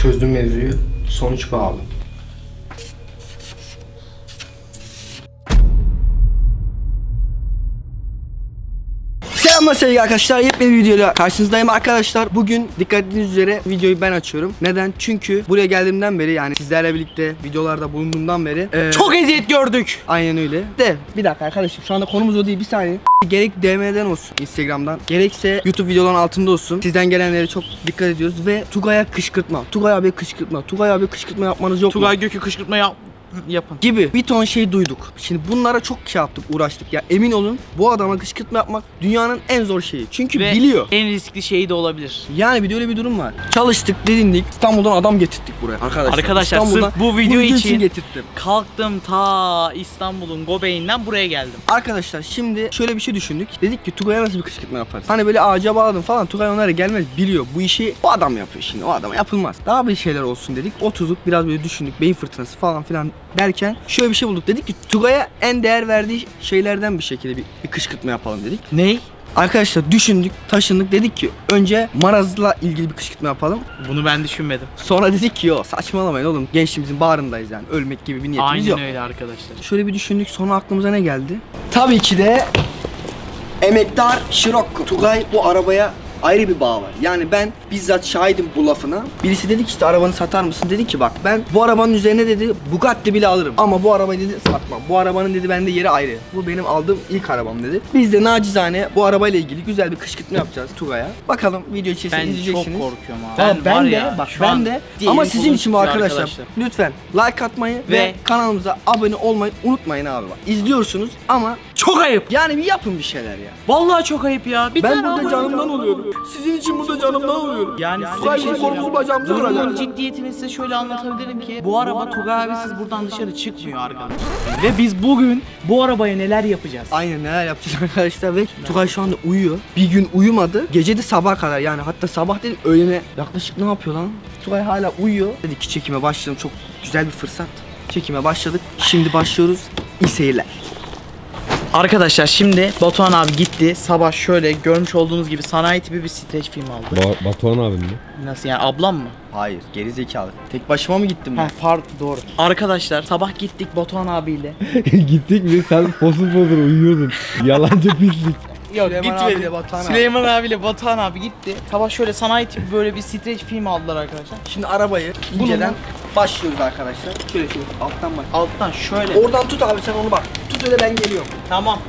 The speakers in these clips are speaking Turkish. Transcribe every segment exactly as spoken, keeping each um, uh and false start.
Çözdüm mevzuyu. Sonuç bağlı. Selamlar sevgili arkadaşlar, yepyeni bir videoyla karşınızdayım arkadaşlar. Bugün dikkat ettiğiniz üzere videoyu ben açıyorum. Neden? Çünkü buraya geldiğimden beri, yani sizlerle birlikte videolarda bulunduğumdan beri ee, çok eziyet gördük. Aynen öyle. De bir dakika arkadaşım, şu anda konumuz o değil, bir saniye. Gerek D M'den olsun, Instagram'dan, gerekse YouTube videoların altında olsun, sizden gelenlere çok dikkat ediyoruz ve Tugay'a kışkırtma, Tugay abi kışkırtma, Tugay abi kışkırtma yapmanız yok mu? Tugay Gök'ü kışkırtma yap yapın gibi bir ton şey duyduk. Şimdi bunlara çok şey yaptık, uğraştık. Ya emin olun, bu adama kışkırtma yapmak dünyanın en zor şeyi. Çünkü ve biliyor. En riskli şeyi de olabilir. Yani bir de öyle bir durum var. Çalıştık, dedindik. İstanbul'dan adam getirttik buraya arkadaşlar. Arkadaşlar sırf bu video için, için getirttim. Kalktım ta İstanbul'un Göbeğinden buraya geldim. Arkadaşlar şimdi şöyle bir şey düşündük. Dedik ki Tugay'a nasıl bir kışkırtma yaparız? Hani böyle ağaca bağladım falan. Tugay onlara gelmez, biliyor. Bu işi o adam yapıyor şimdi. O adama yapılmaz. Daha bir şeyler olsun dedik. Oturduk, biraz böyle düşündük. Beyin fırtınası falan filan derken şöyle bir şey bulduk. Dedik ki Tugay'a en değer verdiği şeylerden bir şekilde bir, bir kışkırtma yapalım dedik. Ney? Arkadaşlar düşündük, taşındık, dedik ki önce marazla ilgili bir kışkırtma yapalım. Bunu ben düşünmedim. Sonra dedik ki yo saçmalamayın oğlum, gençliğimizin bağrındayız yani, ölmek gibi bir niyetimiz Aynen yok. Aynen öyle arkadaşlar. Şöyle bir düşündük, sonra aklımıza ne geldi? Tabii ki de emektar Scirocco. Tugay bu arabaya ayrı bir bağ var. Yani ben bizzat şahidim bu lafına. Birisi dedi ki işte arabanı satar mısın? Dedi ki bak ben bu arabanın üzerine dedi Bugatti bile alırım. Ama bu arabayı dedi satmam. Bu arabanın dedi bende yeri ayrı. Bu benim aldığım ilk arabam dedi. Biz de nacizane bu arabayla ilgili güzel bir kışkırtma yapacağız Tugay'a. Bakalım video içerisinde Ben izleyeceksiniz. çok korkuyorum abi. Ben, ben, ben de ya, bak ben de ama sizin için bu arkadaşlar. arkadaşlar. Lütfen like atmayı ve, ve kanalımıza abone olmayı unutmayın abi bak. İzliyorsunuz ama çok ayıp. Yani bir yapın bir şeyler ya. Vallahi çok ayıp ya. Bir ben burada canımdan oluyorum. Sizin için burada canımdan oluyorum. Yani Tugay bizim kolumuzu bacağımızı kıracak. kıracak. Ciddiyetini size şöyle anlatabilirim ki bu araba Tugay abisiz buradan dışarı çıkmıyor arkadaşlar. Ve biz bugün bu arabaya neler yapacağız? Aynen neler yapacağız arkadaşlar ve Tugay şu anda uyuyor. Bir gün uyumadı. Gece de sabaha kadar, yani hatta sabah dedim öğlene yaklaşık ne yapıyor lan? Tugay hala uyuyor. Dedik ki çekime başlayalım, çok güzel bir fırsat. Çekime başladık. Şimdi başlıyoruz. İyi seyirler. Arkadaşlar şimdi Batuhan abi gitti. Sabah şöyle görmüş olduğunuz gibi sanayi tipi bir streç film aldı. Ba Batuhan abim mi? Nasıl yani, ablam mı? Hayır, geri zekalı. Tek başıma mı gittim ben? Heh, pardon, doğru. Arkadaşlar sabah gittik Batuhan abiyle. Gittik mi? Sen posuz pozur uyuyordun. Yalancı pislik. Yok Süleyman gitmedi. abiyle Batuhan abi. Süleyman abiyle Batuhan abi gitti. Sabah şöyle sanayi tipi böyle bir streç film aldılar arkadaşlar. Şimdi arabayı inceden başlıyoruz arkadaşlar. Şöyle şöyle alttan bak. Alttan şöyle. Oradan tut abi, sen onu bak. Tut öyle, ben geliyorum. Tamam.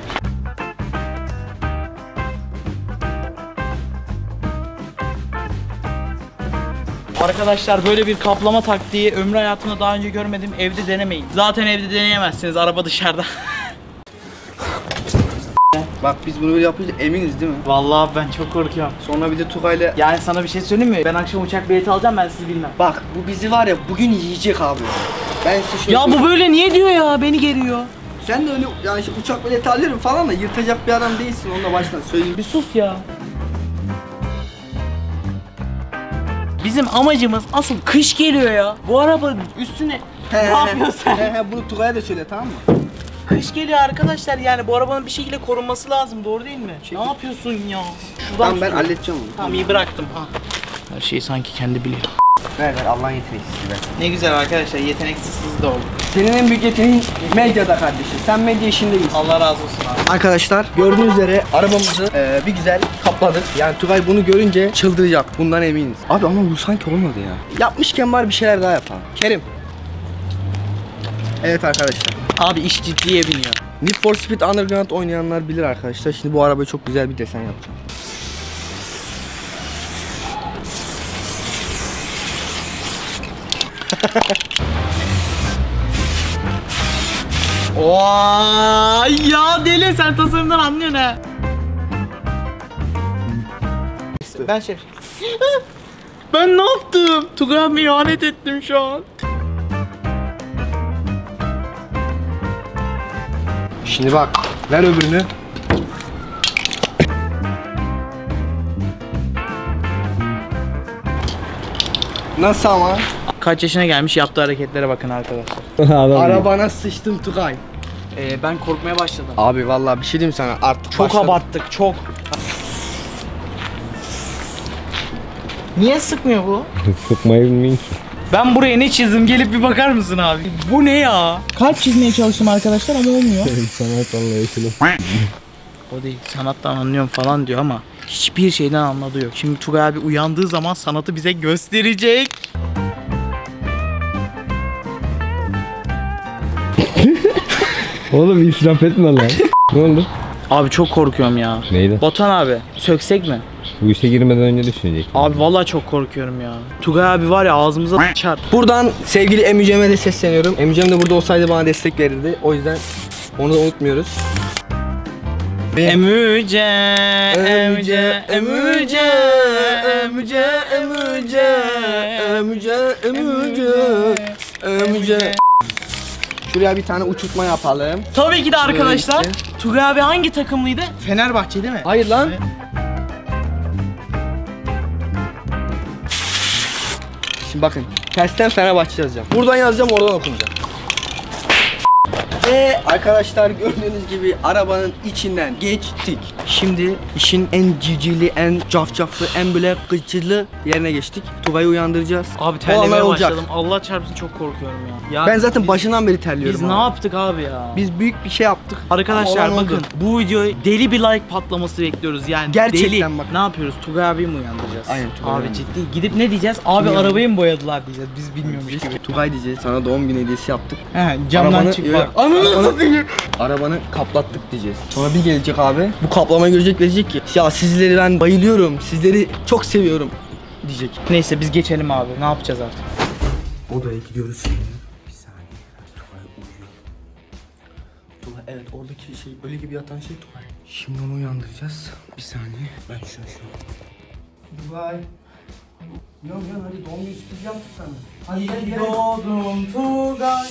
Arkadaşlar böyle bir kaplama taktiği ömrü hayatımda daha önce görmedim. Evde denemeyin. Zaten evde deneyemezsiniz. Araba dışarıda. Bak biz bunu böyle yapıyoruz, eminiz değil mi? Vallahi ben çok korkuyorum. Sonra bir de Tugay'la... Yani sana bir şey söyleyeyim mi? Ben akşam uçak bileti alacağım, ben sizi bilmem. Bak bu bizi var ya bugün yiyecek abi. Ben size şöyle... Ya bu böyle niye diyor ya? Beni geriyor. Sen de öyle yani işte uçak bileti alırım falan da yırtacak bir adam değilsin, onu da baştan söyleyeyim. Bir sus ya. Bizim amacımız asıl kış geliyor ya. Bu arabanın üstüne ne yapıyorsun sen? He he, bunu Tugay'a da söyle, tamam mı? Kış geliyor arkadaşlar, yani bu arabanın bir şekilde korunması lazım, doğru değil mi? Çekil. Ne yapıyorsun ya? Şuradan Tamam ben tut. halledeceğim onu. Tamam iyi bıraktım. Ha. Her şeyi sanki kendi biliyor. Ver ver, Allah'ın yeteneksiz ver. Ne güzel arkadaşlar, yeteneksiz de oldu. Senin en büyük yeteneğin medyada kardeşim. Sen medya işindeyiz. Allah razı olsun abi. Arkadaşlar gördüğünüz üzere arabamızı e, bir güzel kapladık. Yani Tugay bunu görünce çıldıracak, bundan eminiz. Abi ama bu sanki olmadı ya. Yapmışken var bir şeyler daha yapalım. Kerim. Evet arkadaşlar. Abi iş ciddiye biniyor. Need for Speed Underground oynayanlar bilir arkadaşlar. Şimdi bu arabaya çok güzel bir desen yapacağım. Oo ya deli, sen tasarımdan anlıyorsun ha. Ben şey. Ben ne yaptım? Tugay'a ihanet ettim şu an. Şimdi bak, ver öbürünü. Nasıl ama? Kaç yaşına gelmiş, yaptığı hareketlere bakın arkadaşlar. Adam Arabana sıçtım Tugay. Ee, ben korkmaya başladım. Abi vallahi bir şey diyeyim sana, artık Çok başladım. abarttık, çok. Niye sıkmıyor bu? Sıkmayı bilmeyin ki. Ben buraya ne çizdim gelip bir bakar mısın abi? Bu ne ya? Kalp çizmeye çalıştım arkadaşlar ama olmuyor. Sanat anlayışını. O değil, sanattan anlıyorum falan diyor ama hiçbir şeyden anladığı yok. Şimdi Tugay abi uyandığı zaman sanatı bize gösterecek. Oğlum israf etme lan. Ne oldu? Abi çok korkuyorum ya. Neydi? Batuhan abi söksek mi? Bu işe girmeden önce düşünecek. Abi vallahi çok korkuyorum ya. Tugay abi var ya ağzımıza çar. Buradan sevgili Emücem'e de sesleniyorum. Emücem de burada olsaydı bana destek verirdi. O yüzden onu da unutmuyoruz. Emüce, emüce, emüce, emüce, emüce, Emüce, Emüce, Emüce. Şuraya bir tane uçurtma yapalım. Tabii ki de arkadaşlar. Tugay abi hangi takımlıydı? Fenerbahçe değil mi? Hayır lan. Şimdi bakın, tersten Fenerbahçe yazacağım. Buradan yazacağım, oradan okunacak. Ve arkadaşlar gördüğünüz gibi arabanın içinden geçtik. Şimdi işin en cicili, en cafcaflı, en böyle gıcırlı yerine geçtik. Tugay'ı uyandıracağız. Abi O terlemeye anlar olacak. başladım. Allah çarpsın çok korkuyorum ya. ya Ben zaten biz, başından beri terliyorum. Biz abi. ne yaptık abi ya? Biz büyük bir şey yaptık. Arkadaşlar Ama olan bakın oldu. bu videoya deli bir like patlaması bekliyoruz yani. Gerçekten deli. bak. Ne yapıyoruz? Tugay abiyi mi uyandıracağız? Aynen, Tugay Abi abi. ciddi gidip ne diyeceğiz? Abi Kim arabayı mı boyadılar diyeceğiz. Biz bilmiyormuş gibi. Tugay diyeceğiz, sana doğum günü hediyesi yaptık. He, camdan Arabanı- çık Yok, bak. Arabanı, arabanı kaplattık diyeceğiz. Sonra bir gelecek abi. Bu kaplamayı görecek ve diyecek ki ya sizleri ben bayılıyorum. Sizleri çok seviyorum diyecek. Neyse biz geçelim abi. Ne yapacağız artık? Odaya gidiyoruz şimdi. Bir saniye. Tugay uyuyor. Tugay evet oradaki şey ölü gibi yatan şey Tugay. Şimdi onu uyandıracağız. Bir saniye. Ben şunu şunu. Tugay. Uyan uyan hadi doğum günü sürpriz yaptık sana. Hadi gel gel. Doğdum Tugay.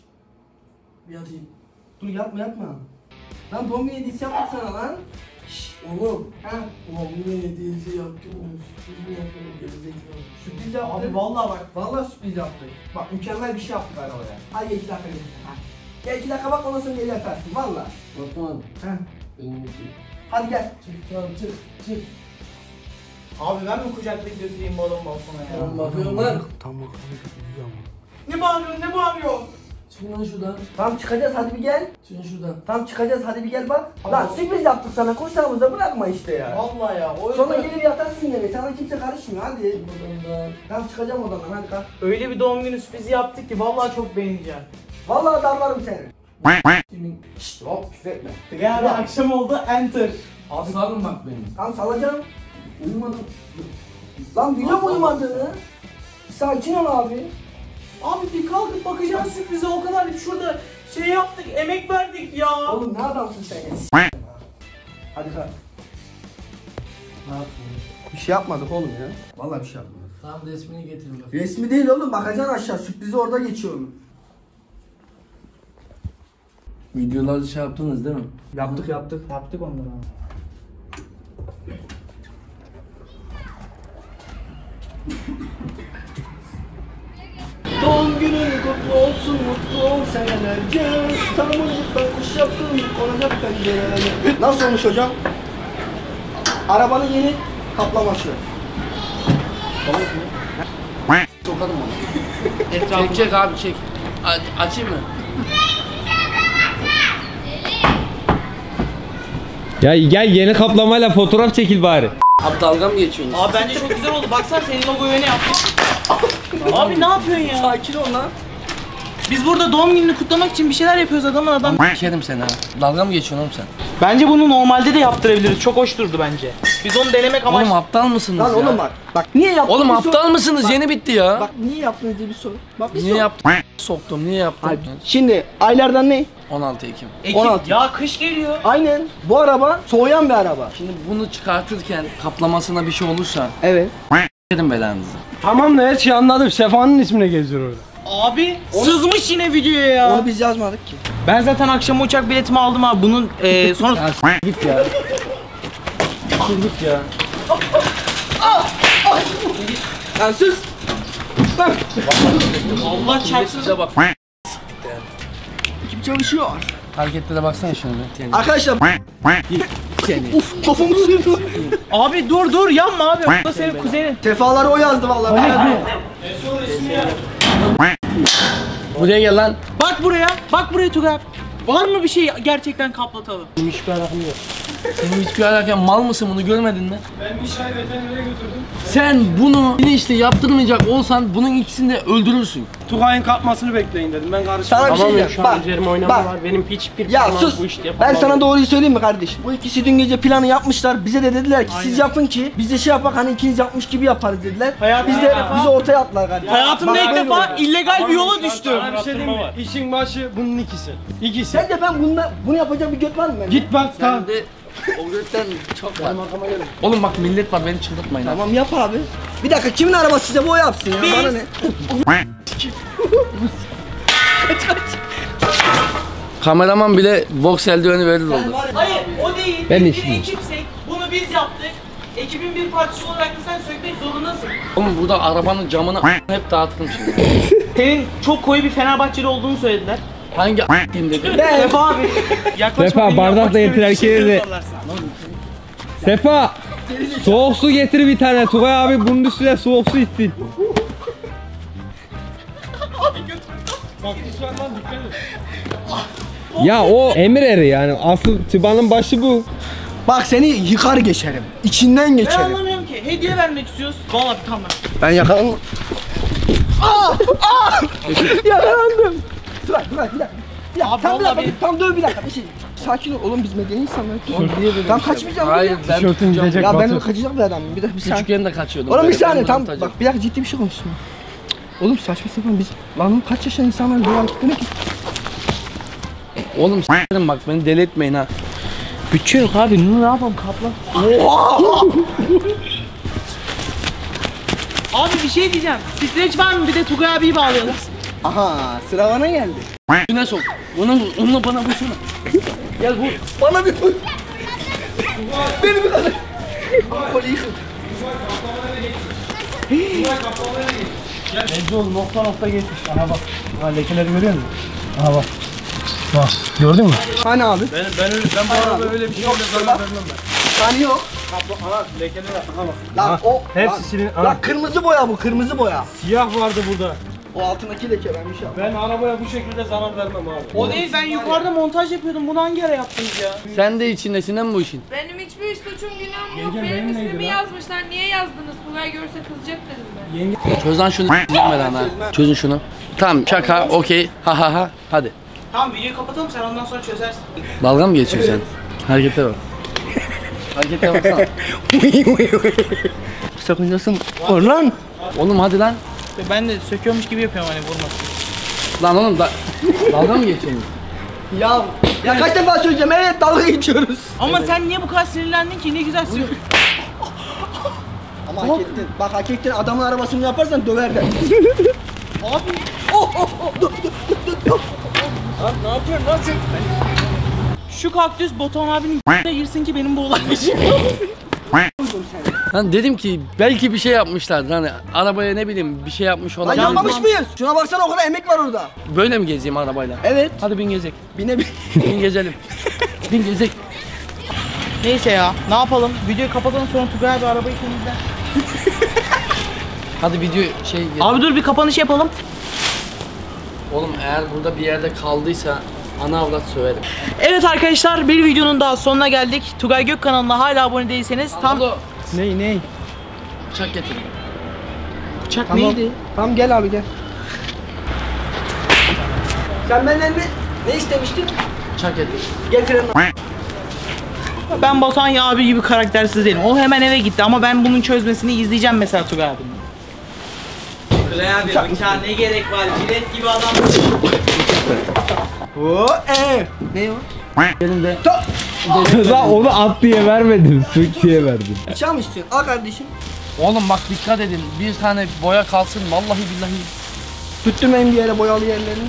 Bir hadi. Dur yapma yapma. Lan doğum günü hediyesi yaptık sana lan. Şşş oğlum. Ha? Doğum günü hediyesi yaptım onu sürpriz mi yapıyorum gerizekalı. Sürpriz yaptık. Abi vallahi bak. Vallahi sürpriz yaptık. Bak mükemmel bir şey yaptık arabaya. Hadi gel iki dakika gel. Ha. Gel iki dakika bak ondan sonra gel yatarsın valla. Batuhan Ha. benim için. Hadi gel. Çık tamam çık çık. Abi ben mi kucaklayıp götüreyim balon balkona ya? Tamam bakıyorum lan. Tam bakalım uyuyor mu? Ne bağırıyorsun ne bağırıyorsun? Çık lan şuradan. Tamam çıkacağız hadi bir gel. Çık şuradan. Tamam çıkacağız hadi bir gel bak. Lan sürpriz yaptık sana kursağımızda bırakma işte ya. Vallahi ya. O Sonra gelip yatarsın yine. Sana kimse karışmıyor hadi. Buradan Tamam çıkacağım odadan hadi kalk. öyle bir doğum günü sürprizi yaptık ki vallahi çok beğeneceğim. Vallahi darlarım seni. kimin? Şşt hop küfür etme. Tugay abi akşam oldu enter. Abi salın bak beni. Tamam salacağım. Uyumadım. Lan biliyorum uyumadığını. Sakin ol abi. Abi bir kalkıp bakacağız sürprize o kadar şurada şey yaptık emek verdik ya. Oğlum ne adamsın sen ya? Hadi kalk. Ne yaptın? Bir şey yapmadık oğlum ya. Vallahi bir şey yapmadık. Tamam resmini getirin bak. Resmi değil oğlum bakacaksın aşağı sürprizi orada geçiyor onun. Videolarda şey yaptınız değil mi? Yaptık yaptık. Yaptık onları abi. Doğum günün kutlu olsun mutlu ol senelerce. Tamamlıktan kuş yaptım olacak pencerelerine. Nasıl olmuş hocam? Arabanın yeni kaplaması. Sokalım onu. Çek çek abi çek. A- açayım mı? Ya gel yeni kaplamayla fotoğraf çekil bari. Abi dalga mı geçiyorsunuz? Abi bence çok güzel oldu. Baksana senin logoyu öyle yaptık. Abi ne yapıyorsun ya? Sakin ol lan. Biz burada doğum gününü kutlamak için bir şeyler yapıyoruz adamın adam. Sikerim seni ha. Dalga mı geçiyorsun oğlum sen? Bence bunu normalde de yaptırabiliriz. Çok hoş durdu bence. Biz onu denemek amaçlı. Oğlum aptal mısınız Lan ya? oğlum bak. Bak niye yaptın? Oğlum bir aptal sor. mısınız? Bak, Yeni bitti ya. Bak niye yaptınız diye bir sor. Bak bir Niye sor. yaptın? Soktum. Niye yaptın? Hayır, şimdi aylardan ne? on altı Ekim. Ekim- on altı. Ya kış geliyor. Aynen. Bu araba soğuyan bir araba. Şimdi bunu çıkartırken kaplamasına bir şey olursa Evet. s**erim belanızı. Tamam da her şeyi anladım. Sefa'nın ismine geziyor orada. Abi sızmış yine videoya ya. Onu biz yazmadık ki. Ben zaten akşam uçak biletimi aldım abi. Bunun e, sonra Git ya. Git ya. Lan sus. Lan. Allah çarpsın. Bize bak. Kim çalışıyor? Hareketlere baksana şunu bir. Arkadaşlar Seni. uf kafamı sıyırdı. Abi dur dur yanma abi. Bu da senin kuzenin. Sefaları o yazdı vallahi. Buraya gel lan. Bak buraya. Bak buraya Tugay abi. Var mı bir şey gerçekten kaplatalım? Benim hiçbir alakam yok. Senin hiçbir alakan mal mısın, bunu görmedin mi? Ben bir çay veterinere götürdüm. Sen bunu yine işte yaptırmayacak olsan bunun ikisini de öldürürsün. Tugay'ın kapmasını bekleyin dedim. Ben karışmam. Sana bir şey Tamam ya, diyeceğim. şu an Bak, üzerime oynama bak. var. Benim hiçbir Ya planım sus. bu işte Ben yapamam. sana doğruyu söyleyeyim mi kardeşim? Bu ikisi dün gece planı yapmışlar. Bize de dediler ki siz yapın ki biz de şey yapak hani ikiniz yapmış gibi yaparız dediler. Hayatımda Biz de ilk defa- bizi ortaya attılar kardeşim. Hayatımda Bak, ilk böyle defa oluyor. illegal bir yola düştüm. Sana bir şey diyeyim mi? İşin başı bunun ikisi. İkisi. Sence ben bunda bunu yapacak bir göt var mı bende? Git bak tamam. Sen de o gökten çok var. Oğlum bak millet var, beni çıldırtmayın ha. Tamam yap abi. Bir dakika kimin arabası size bu o yapsın ya? Biz- Bana ne? Kameraman bile boks eldiveni verir oldu. Hayır o değil. Ben bir işleyeyim. ekipsek bunu biz yaptık. Ekibin bir parçası olarak da sen sökmek zorundasın. Oğlum burada arabanın camını hep dağıttım şimdi. Senin çok koyu bir Fenerbahçeli olduğunu söylediler. Hangi a**ayım dedi. Ben Sefa abi. Yaklaşma, Sefa, beni bardakla yapmak getir istemediğin erkeğe şeyleri de. sorarsın. Sefa! Soğuk su getir bir tane. Tugay abi bunun üstüne soğuk su içsin. Ya o emir eri yani. Asıl çıbanın başı bu. bak seni yıkar geçerim. İçinden Ben geçerim. anlamıyorum ki. Hediye vermek istiyoruz. Vallahi tamam. Ben yakalandım. Aa! Aa! Yakalandım. Dur bak, dur bak, bir dakika. Bir dakika, Abi tam bir vallahi dakika, bir- tam dur bir dakika bir şey. Sakin ol oğlum biz medeni insanlarız. Tam kaçmayacağım. Hayır ben Tişörtün tutacağım. gidecek. Ya ben Batur. kaçacak bir adamım. Bir dakika bir saniye. Küçükken de kaçıyordum. Oğlum bir Böyle saniye ben tam tutacağım. bak bir dakika ciddi bir şey konuşsun. Oğlum saçma sapan biz lan oğlum kaç yaşında insanlar böyle yaptık ne ki? Oğlum s**erim bak, beni deli etmeyin ha. Bütçe yok abi. Ne yapalım kaplan? Abi bir şey diyeceğim. Streç var mı? Bir de Tugay abiyi bağlayalım. Aha sıra bana geldi. Güne sok. Bunu onunla bana vursana. Gel vur. Bana bir vur. Beni bir kadar. Kolu yıkıldı. Ece oğlum nokta nokta geçmiş. Aha bak. Ha lekeleri görüyor musun? Aha bak. Bak. Gördün mü? Hani abi? Ben ben öyle ben bu arada öyle bir şey yok. Zarar vermem ben. Hani yok. Aha lekeler aha bak. Lan o. Hepsi lan- silin. Lan Aha. kırmızı boya bu kırmızı boya. Siyah vardı burada. O altındaki leke ben bir şey yapmam. Ben arabaya bu şekilde zarar vermem abi. O değil, ben yukarıda montaj yapıyordum. Bunu hangi ara yaptınız ya? Sen de içindesin değil mi bu işin? Benim hiçbir suçum günahım yok. Yengem, Benim benim neydi ismimi lan? yazmışlar. Niye yazdınız? Tugay görse kızacak dedim ben. Çöz lan şunu s**meden ha. Çözün şunu. Tamam şaka okey. Ha ha ha. Hadi. Tamam videoyu kapatalım, sen ondan sonra çözersin. Dalga mı geçiyorsun sen? Harekete bak. Harekete baksana. Sakıncası mı? Var lan. Oğlum hadi lan. Ben de söküyormuş gibi yapıyorum hani vurmasın. Lan oğlum da dalga mı geçiyorsun? Ya ya kaç defa söyleyeceğim evet dalga geçiyoruz. Ama sen niye bu kadar sinirlendin ki? Ne güzel sür. Ama hak ettin. Bak hak ettin adamın arabasını yaparsan döver de. Abi Ne yapıyorsun lan sen? şu kaktüs Batuhan abinin de girsin ki benim bu olay geçeyim. Lan dedim ki belki bir şey yapmışlardı hani arabaya ne bileyim bir şey yapmış Lan olabilir. yapmamış mıyız? Şuna baksana o kadar emek var orada. Böyle mi gezeyim arabayla? Evet. Hadi bin gezek. Bine bir. Bin gezelim. Bin gezek. Neyse ya, ne yapalım? Videoyu kapatalım sonra Tugay abi arabayı temizler. Hadi video şey. Abi dur bir kapanış yapalım. Oğlum eğer burada bir yerde kaldıysa ana avrat söverim. Evet arkadaşlar, bir videonun daha sonuna geldik. Tugay Gök kanalına hala abone değilseniz tam... Tam Ney ney? bıçak getir. Bıçak Tamam. neydi? Tamam gel abi gel. Sen benden ne, ne istemiştin? Bıçak getir. Getirin. Ben Batuhan ya abi gibi karaktersiz değilim. O hemen eve gitti ama ben bunun çözmesini izleyeceğim mesela Tugay abinin. Tugay abi bıçağa ne gerek var? Jilet gibi adam. Oo ee. Ne o? Elinde. Lan onu at diye vermedim. Sık diye verdim. Bıçağı mı istiyorsun? Al kardeşim. Oğlum bak dikkat edin. Bir tane boya kalsın vallahi billahi. Tüttürmeyin bir yere boyalı yerlerini.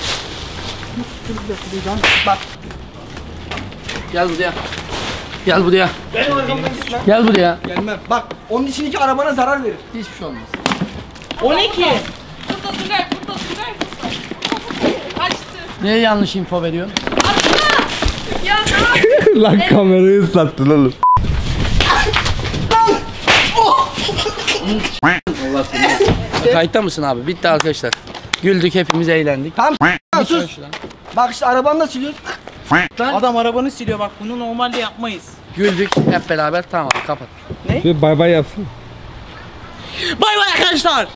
Bak. Gel buraya. Gel buraya. Gel buraya. Gelmem. Bak onun içindeki arabana zarar verir. Hiçbir şey olmaz. O ne ki? Burada Tugay, burada Tugay, burada. Kaçtı. Niye yanlış info veriyorsun? Atla! Ya ne yapıyorsun? Lan kamerayı ıslattın oğlum. Kayıtta mısın abi? Bitti arkadaşlar. Güldük, hepimiz eğlendik. Tamam sus. Şuradan. Bak işte arabanı da siliyoruz. Adam arabanı siliyor bak, bunu normalde yapmayız. Güldük hep beraber, tamam kapat. Şöyle bay bay yapsın. Bay bay arkadaşlar.